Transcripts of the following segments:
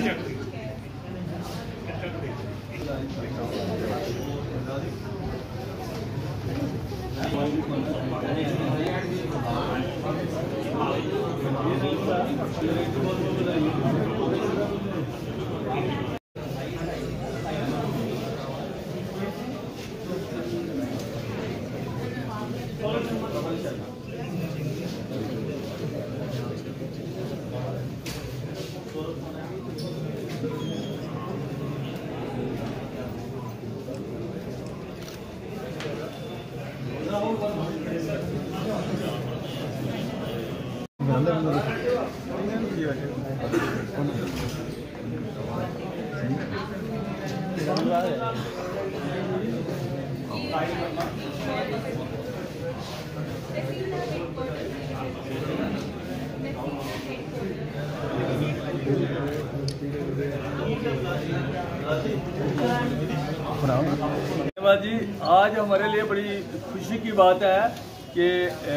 धन्यवाद जी। आज हमारे लिए बड़ी खुशी की बात है कि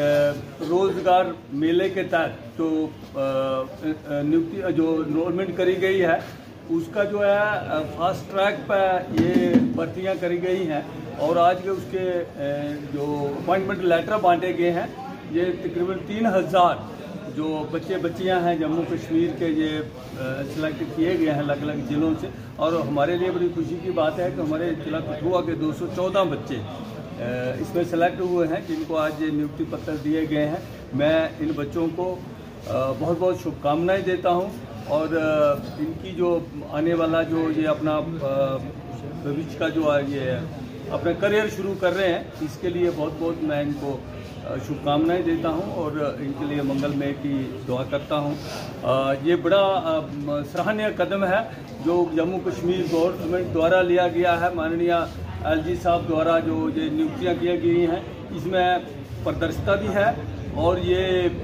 रोजगार मेले के तहत तो नियुक्ति जो इनरोलमेंट करी गई है उसका जो है फास्ट ट्रैक पर ये भर्तियां करी गई हैं और आज के उसके जो अपॉइंटमेंट लेटर बांटे गए हैं। ये तकरीबन 3000 जो बच्चे बच्चियां हैं जम्मू कश्मीर के ये सिलेक्ट किए गए हैं अलग अलग ज़िलों से। और हमारे लिए बड़ी खुशी की बात है कि हमारे जिला कठुआ के 214 बच्चे इसमें सेलेक्ट हुए हैं जिनको आज ये नियुक्ति पत्र दिए गए हैं। मैं इन बच्चों को बहुत बहुत शुभकामनाएं देता हूं और इनकी जो आने वाला जो ये अपना भविष्य का जो ये अपना करियर शुरू कर रहे हैं इसके लिए बहुत बहुत मैं इनको शुभकामनाएं देता हूं और इनके लिए मंगलमय की दुआ करता हूं। ये बड़ा सराहनीय कदम है जो जम्मू कश्मीर गवर्नमेंट द्वारा लिया गया है। माननीय एलजी साहब द्वारा जो ये नियुक्तियां की गई हैं इसमें पारदर्शिता भी है और ये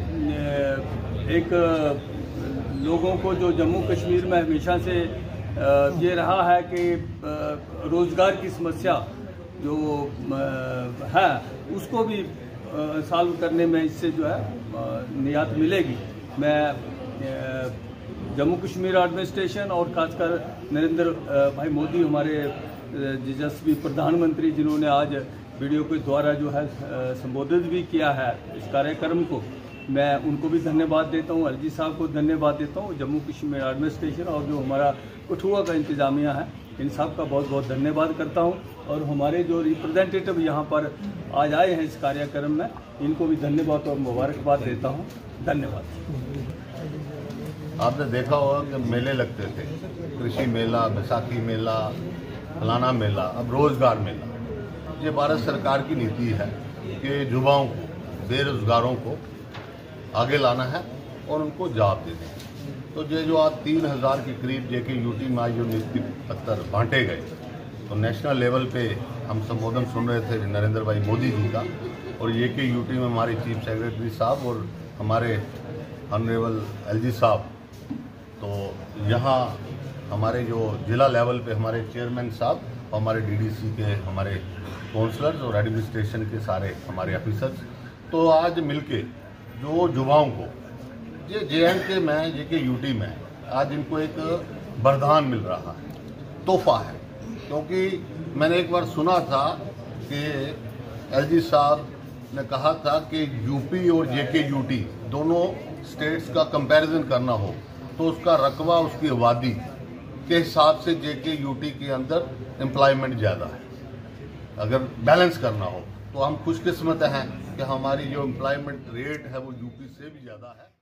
एक लोगों को जो जम्मू कश्मीर में हमेशा से ये रहा है कि रोज़गार की समस्या जो है उसको भी सॉल्व करने में इससे जो है नियात मिलेगी। मैं जम्मू कश्मीर एडमिनिस्ट्रेशन और खासकर नरेंद्र भाई मोदी हमारे यशस्वी प्रधानमंत्री जिन्होंने आज वीडियो के द्वारा जो है संबोधित भी किया है इस कार्यक्रम को, मैं उनको भी धन्यवाद देता हूँ। एलजी साहब को धन्यवाद देता हूँ। जम्मू कश्मीर एडमिनिस्ट्रेशन और जो हमारा कठुआ का इंतज़ामिया है इन सब का बहुत बहुत धन्यवाद करता हूँ। और हमारे जो रिप्रेजेंटेटिव यहाँ पर आज आए हैं इस कार्यक्रम में इनको भी धन्यवाद और मुबारकबाद देता हूँ। धन्यवाद। आपने देखा होगा कि मेले लगते थे, कृषि मेला, बैसाखी मेला, फलाना मेला, अब रोजगार मेला। ये भारत सरकार की नीति है कि युवाओं को, बेरोजगारों को आगे लाना है और उनको जॉब देना है। तो ये जो आज 3000 के करीब JKUT में आज जो नियुक्ति पत्र बांटे गए तो नेशनल लेवल पे हम संबोधन सुन रहे थे नरेंद्र भाई मोदी जी का और JKUT में हमारे चीफ सेक्रेटरी साहब और हमारे ऑनरेबल एलजी साहब। तो यहाँ हमारे जो जिला लेवल पे हमारे चेयरमैन साहब और हमारे DDC के हमारे काउंसलर्स और एडमिनिस्ट्रेशन के सारे हमारे ऑफिसर्स, तो आज मिलके जो युवाओं को ये JNK में JKUT में आज इनको एक वरदान मिल रहा है, तोहफा है। क्योंकि मैंने एक बार सुना था कि एलजी साहब ने कहा था कि यूपी और JKUT दोनों स्टेट्स का कंपैरिजन करना हो तो उसका रकबा, उसकी आबादी के हिसाब से JKUT के अंदर एम्प्लॉयमेंट ज़्यादा है। अगर बैलेंस करना हो तो हम खुशकिस्मत हैं कि हमारी जो एम्प्लॉयमेंट रेट है वो यूपी से भी ज़्यादा है।